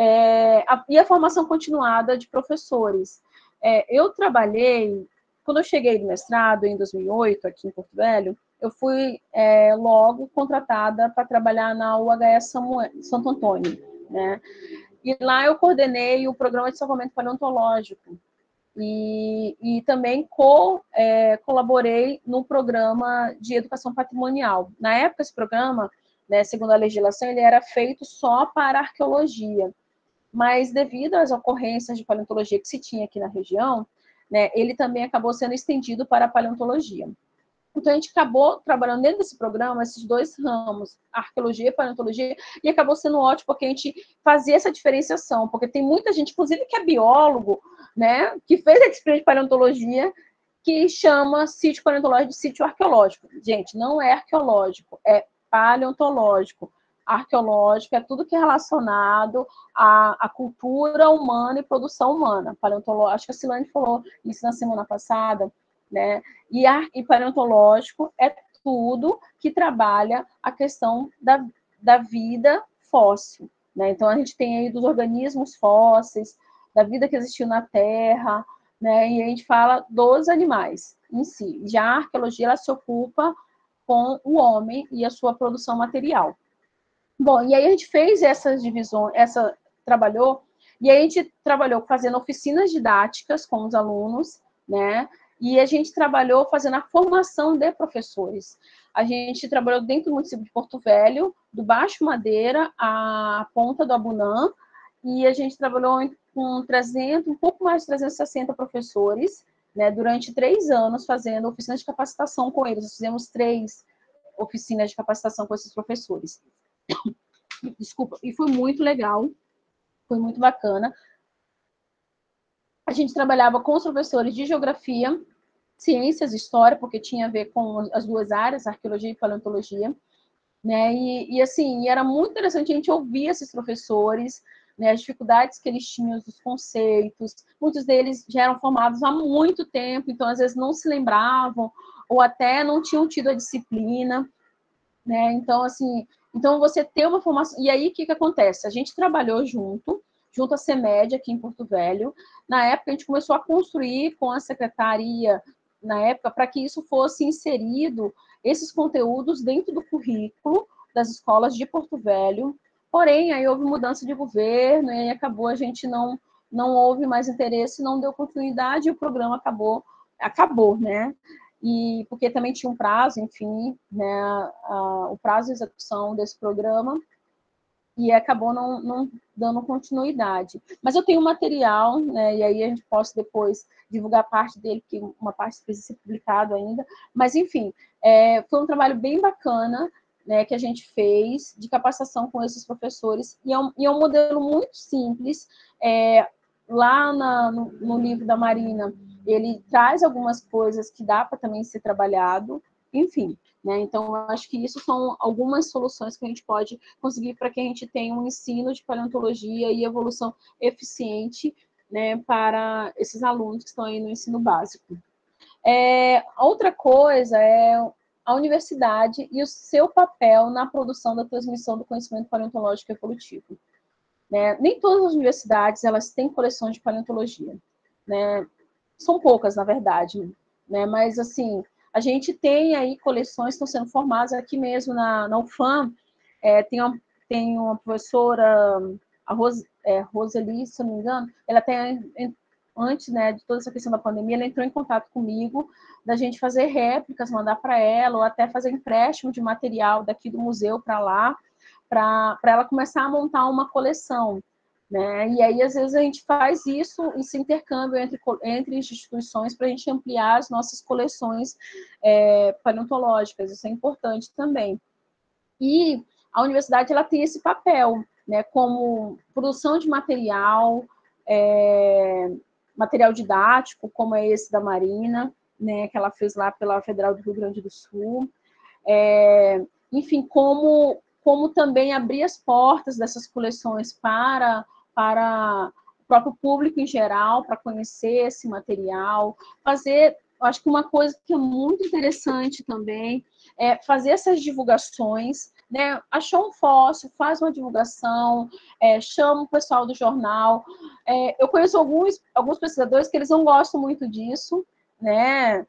E a formação continuada de professores. Eu trabalhei, quando eu cheguei no mestrado, em 2008, aqui em Porto Velho, eu fui logo contratada para trabalhar na UHS Santo Antônio, né? E lá eu coordenei o programa de salvamento paleontológico, e também colaborei no programa de educação patrimonial. Na época, esse programa, né, segundo a legislação, ele era feito só para arqueologia, mas devido às ocorrências de paleontologia que se tinha aqui na região, né, ele também acabou sendo estendido para a paleontologia. Então, a gente acabou trabalhando dentro desse programa, esses dois ramos, arqueologia e paleontologia, e acabou sendo ótimo, porque a gente fazia essa diferenciação, porque tem muita gente, inclusive que é biólogo, né, que fez a disciplina de paleontologia, que chama sítio paleontológico de sítio arqueológico. Gente, não é arqueológico, é paleontológico. Arqueológico é tudo que é relacionado à cultura humana e produção humana. Paleontológico, acho que a Silane falou isso na semana passada, né? E paleontológico é tudo que trabalha a questão da vida fóssil, né? Então, a gente tem aí dos organismos fósseis, da vida que existiu na Terra, né? E a gente fala dos animais em si. Já a arqueologia, ela se ocupa com o homem e a sua produção material. Bom, e aí a gente fez essas divisões, trabalhou, e aí a gente trabalhou fazendo oficinas didáticas com os alunos, né? E a gente trabalhou fazendo a formação de professores. A gente trabalhou dentro do município de Porto Velho, do Baixo Madeira à Ponta do Abunã, e a gente trabalhou com 300, um pouco mais de 360 professores, né, durante 3 anos, fazendo oficinas de capacitação com eles. Nós fizemos 3 oficinas de capacitação com esses professores. Desculpa, e foi muito legal, foi muito bacana. A gente trabalhava com os professores de geografia, ciências, história, porque tinha a ver com as duas áreas, arqueologia e paleontologia, né? E assim, era muito interessante a gente ouvir esses professores, né, as dificuldades que eles tinham dos conceitos. Muitos deles já eram formados há muito tempo, então às vezes não se lembravam ou até não tinham tido a disciplina, né? Então assim, então você ter uma formação. E aí o que acontece? A gente trabalhou junto à CEMED aqui em Porto Velho. Na época a gente começou a construir com a secretaria na época para que isso fosse inserido, esses conteúdos dentro do currículo das escolas de Porto Velho. Porém, aí houve mudança de governo e aí acabou, a gente não houve mais interesse, não deu continuidade e o programa acabou, né? E porque também tinha um prazo, enfim, né, o prazo de execução desse programa, e acabou não dando continuidade. Mas eu tenho material, né, e aí a gente pode depois divulgar parte dele, que uma parte precisa ser publicado ainda, mas enfim, foi um trabalho bem bacana, né, que a gente fez de capacitação com esses professores, e é um modelo muito simples. Lá no livro da Marina, ele traz algumas coisas que dá para também ser trabalhado, enfim. Né? Então, eu acho que isso são algumas soluções que a gente pode conseguir para que a gente tenha um ensino de paleontologia e evolução eficiente, né, para esses alunos que estão aí no ensino básico. Outra coisa é a universidade e o seu papel na produção da transmissão do conhecimento paleontológico e evolutivo. Né? Nem todas as universidades elas têm coleções de paleontologia. Né? São poucas, na verdade. Né? Mas, assim, a gente tem aí coleções que estão sendo formadas aqui mesmo na UFAM. Tem uma professora, a Roseli, se não me engano, ela tem, antes, né, de toda essa questão da pandemia, ela entrou em contato comigo, da gente fazer réplicas, mandar para ela, ou até fazer empréstimo de material daqui do museu para lá, para ela começar a montar uma coleção. Né? E aí, às vezes, a gente faz isso, esse intercâmbio entre instituições para a gente ampliar as nossas coleções paleontológicas, isso é importante também. E a universidade ela tem esse papel, né, como produção de material, material didático, como é esse da Marina, né, que ela fez lá pela Federal do Rio Grande do Sul. Enfim, como também abrir as portas dessas coleções para o próprio público em geral, para conhecer esse material, fazer, eu acho que uma coisa que é muito interessante também é fazer essas divulgações, né? Achou um fóssil, faz uma divulgação, chama o pessoal do jornal. Eu conheço alguns pesquisadores que eles não gostam muito disso, né?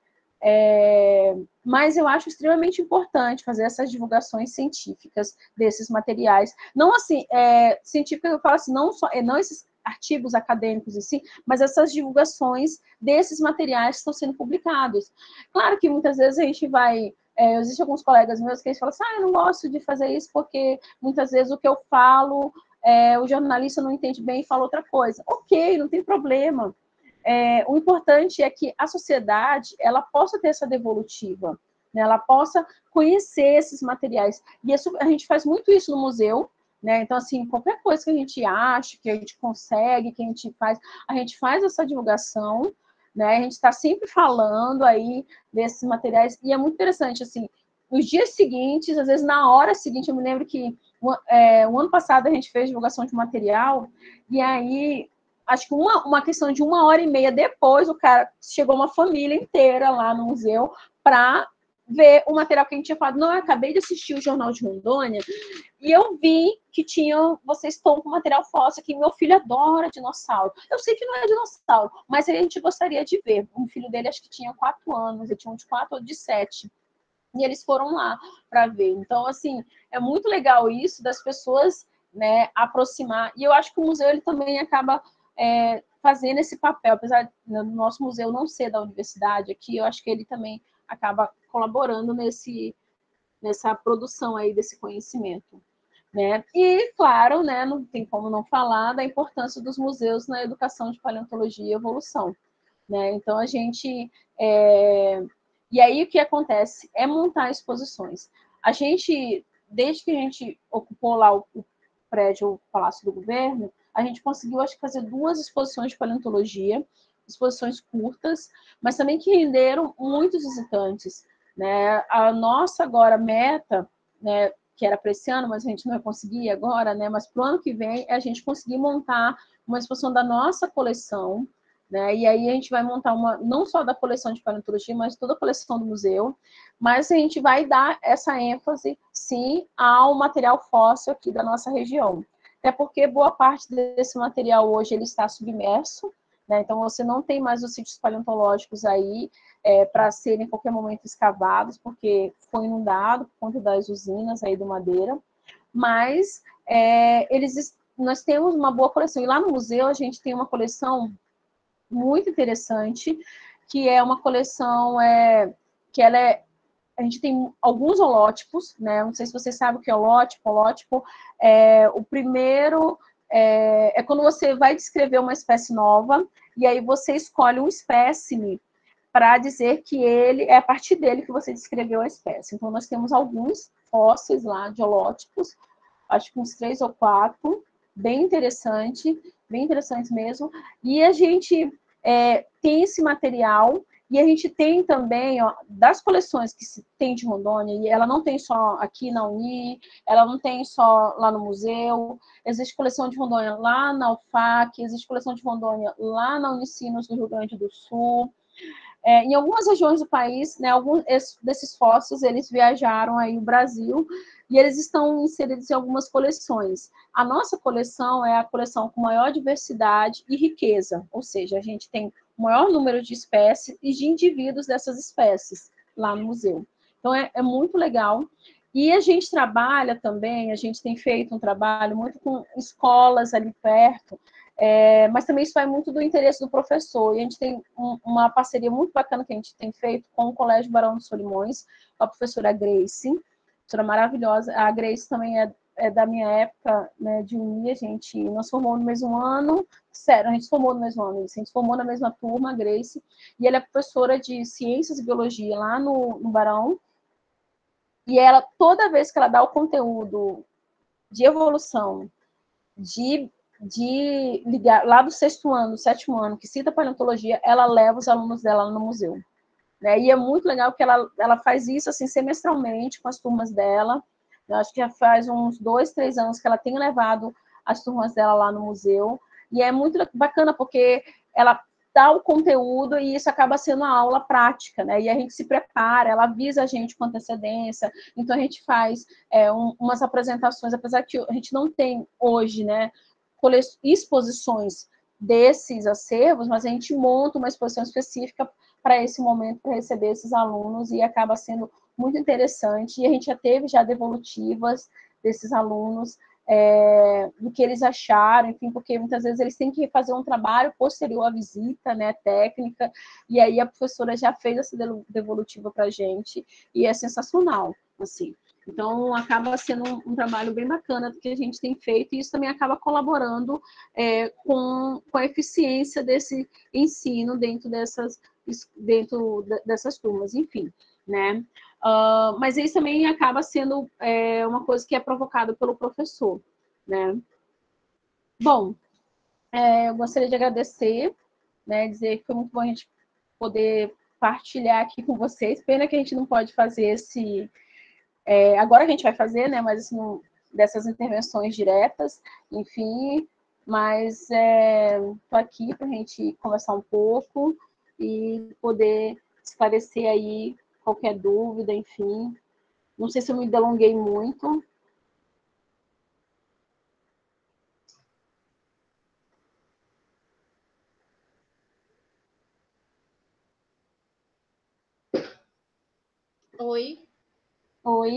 Mas eu acho extremamente importante fazer essas divulgações científicas desses materiais. Não assim, científicas, eu falo assim, não esses artigos acadêmicos em si, mas essas divulgações desses materiais que estão sendo publicados. Claro que muitas vezes a gente vai... existem alguns colegas meus que eles falam assim, eu não gosto de fazer isso porque muitas vezes o que eu falo, o jornalista não entende bem e fala outra coisa. Ok, não tem problema. O importante é que a sociedade ela possa ter essa devolutiva, né? Ela possa conhecer esses materiais. E a gente faz muito isso no museu, né? Então, assim, qualquer coisa que a gente acha, que a gente consegue, que a gente faz essa divulgação, né? A gente está sempre falando aí desses materiais, e é muito interessante, assim, nos dias seguintes, às vezes na hora seguinte, eu me lembro que o ano passado a gente fez divulgação de material, e aí acho que uma questão de 1h30 depois, chegou uma família inteira lá no museu para ver o material que a gente tinha falado. Não, eu acabei de assistir o Jornal de Rondônia e eu vi que vocês estão com material fóssil aqui, meu filho adora dinossauro. Eu sei que não é dinossauro, mas a gente gostaria de ver. O filho dele acho que tinha 4 anos, ele tinha um de 4 ou de 7. E eles foram lá para ver. Então, assim, é muito legal isso das pessoas, né, aproximar. E eu acho que o museu ele também acaba fazendo esse papel, apesar do nosso museu não ser da universidade aqui, eu acho que ele também acaba colaborando nessa produção aí desse conhecimento. Né? E, claro, né, não tem como não falar da importância dos museus na educação de paleontologia e evolução. Né? Então, a gente... E aí, o que acontece? É montar exposições. A gente, desde que a gente ocupou lá o prédio, o Palácio do Governo, a gente conseguiu, acho que, fazer 2 exposições de paleontologia, exposições curtas, mas também que renderam muitos visitantes. Né? A nossa, agora, meta, né, que era para esse ano, mas a gente não vai conseguir agora, né, mas para o ano que vem, é a gente conseguir montar uma exposição da nossa coleção, né? E aí a gente vai montar não só da coleção de paleontologia, mas toda a coleção do museu, mas a gente vai dar essa ênfase, sim, ao material fóssil aqui da nossa região. Até porque boa parte desse material hoje ele está submerso, né? Então você não tem mais os sítios paleontológicos aí para serem em qualquer momento escavados, porque foi inundado por conta das usinas aí do Madeira, mas nós temos uma boa coleção. E lá no museu a gente tem uma coleção muito interessante, que é uma coleção que a gente tem alguns holótipos, né? Não sei se você sabe o que é holótipo. Holótipo o primeiro quando você vai descrever uma espécie nova, e aí você escolhe um espécime para dizer que é a partir dele que você descreveu a espécie. Então, nós temos alguns fósseis lá de holótipos, acho que uns 3 ou 4, bem interessantes mesmo, e a gente tem esse material, E a gente tem também, ó, das coleções que se tem de Rondônia, e ela não tem só aqui na Uni, ela não tem só lá no museu, existe coleção de Rondônia lá na UFAC, existe coleção de Rondônia lá na Unicinos, do Rio Grande do Sul. Em algumas regiões do país, né, alguns desses fósseis, eles viajaram aí o Brasil e eles estão inseridos em algumas coleções. A nossa coleção é a coleção com maior diversidade e riqueza, ou seja, a gente tem o maior número de espécies e de indivíduos dessas espécies lá no museu. Então, é muito legal. E a gente trabalha também, a gente tem feito um trabalho muito com escolas ali perto, mas também isso vai muito do interesse do professor. E a gente tem uma parceria muito bacana que a gente tem feito com o Colégio Barão dos Solimões, com a professora Grace, professora maravilhosa. A Grace também é da minha época, né, de Uni, a gente nos formou no mesmo ano, sério, a gente formou no mesmo ano, a gente formou na mesma turma, a Grace, e ela é professora de Ciências e Biologia lá no Barão, e ela, toda vez que ela dá o conteúdo de evolução, de ligar lá do sexto ano, do sétimo ano, que cita paleontologia, ela leva os alunos dela no museu. Né? E é muito legal que ela faz isso assim semestralmente com as turmas dela. Eu acho que já faz uns 2, 3 anos que ela tem levado as turmas dela lá no museu. E é muito bacana porque ela dá o conteúdo e isso acaba sendo uma aula prática, né? E a gente se prepara, ela avisa a gente com antecedência. Então a gente faz umas apresentações, apesar que a gente não tem hoje, né, exposições desses acervos, mas a gente monta uma exposição específica para esse momento, para receber esses alunos, e acaba sendo muito interessante. E a gente já teve devolutivas desses alunos, do que eles acharam, enfim, porque muitas vezes eles têm que fazer um trabalho posterior à visita, né, técnica, e aí a professora já fez essa devolutiva para a gente, e é sensacional, assim. Então, acaba sendo um trabalho bem bacana que a gente tem feito, e isso também acaba colaborando com a eficiência desse ensino dentro dessas turmas, enfim, né? Mas isso também acaba sendo uma coisa que é provocada pelo professor, né? Bom, eu gostaria de agradecer, né, dizer que foi muito bom a gente poder partilhar aqui com vocês. Pena que a gente não pode fazer agora a gente vai fazer, né, mas assim, dessas intervenções diretas, enfim, mas estou aqui para a gente conversar um pouco e poder esclarecer aí qualquer dúvida, enfim. Não sei se eu me delonguei muito.
Oi.
Oi.